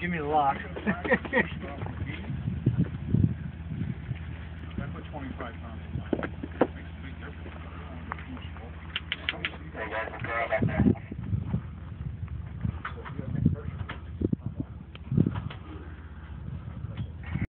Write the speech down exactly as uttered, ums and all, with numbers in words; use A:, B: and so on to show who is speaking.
A: Give me the lock.
B: twenty-five pounds. Makes a big difference.
C: Hey guys, we'll go back there.